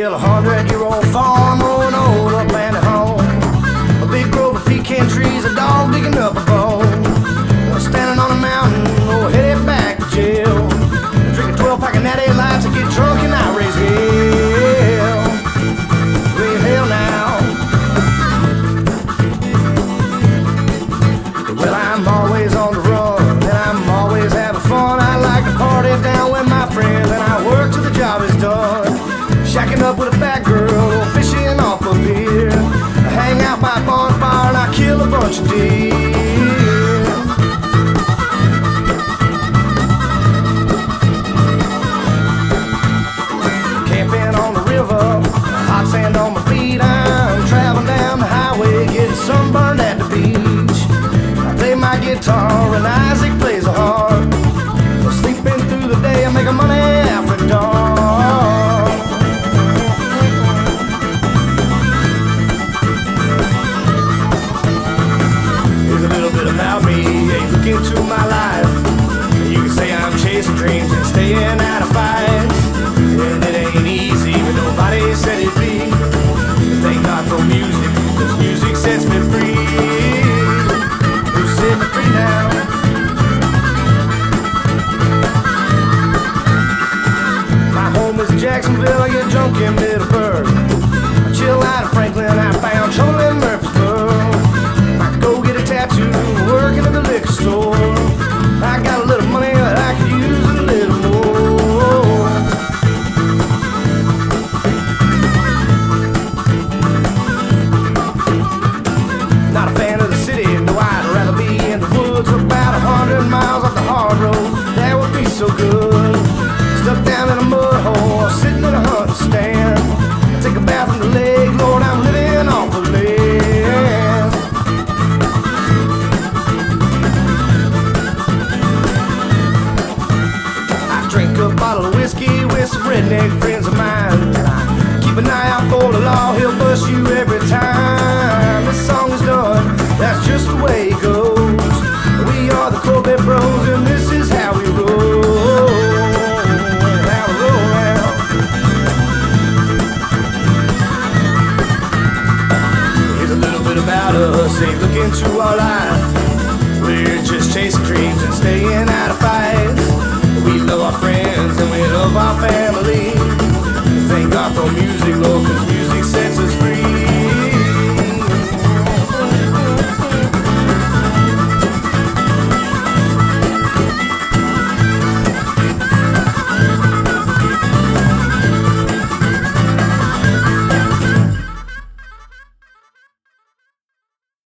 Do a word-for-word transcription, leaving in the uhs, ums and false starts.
Well, a hundred-year-old farm on old Upland home. A big grove of pecan trees, a dog digging up a bone. Standing on a mountain, oh, headed back to jail. Drink a twelve pack of Natty Lights and get drunk and I raise hell. Raise hell now. Well, I'm always on the run and I'm always having fun. I like to party down with my friends and I work till the job is done. Shacking up with a fat girl, fishing off a beer. I hang out by a bonfire and I kill a bunch of deer. Sand on my feet, I'm traveling down the highway, getting sunburned at the beach. I play my guitar and Isaac plays a harp. So sleeping through the day, I'm making money after dark. Here's a little bit about me, hey, look into my life. You can say I'm chasing dreams and staying out of fights. And it ain't easy, but nobody said it'd be. Thank God for music, cause music sets me free. Who's setting me free now? My home is Jacksonville, I get drunk in Middleburg. I chill out in Franklin, I found trouble in Murfreesboro. I go get a tattoo, working at the liquor store. I got a little money, but I could use a little more. Not a fan of the city, no, I'd rather be in the woods. About a hundred miles off the hard road, that would be so good. Stuck down in a mud hole, sitting in a hunting stand. Take a bath in the lake, Lord, I'm living off the land. I drink a bottle of whiskey with some redneck friends of mine. Keep an eye out for the law, he'll bust you every time. This song is done, that's just the way it goes. We are the Corbett Bros and this is how we roll. How we roll now. Here's a little bit about us, hey, look into our life.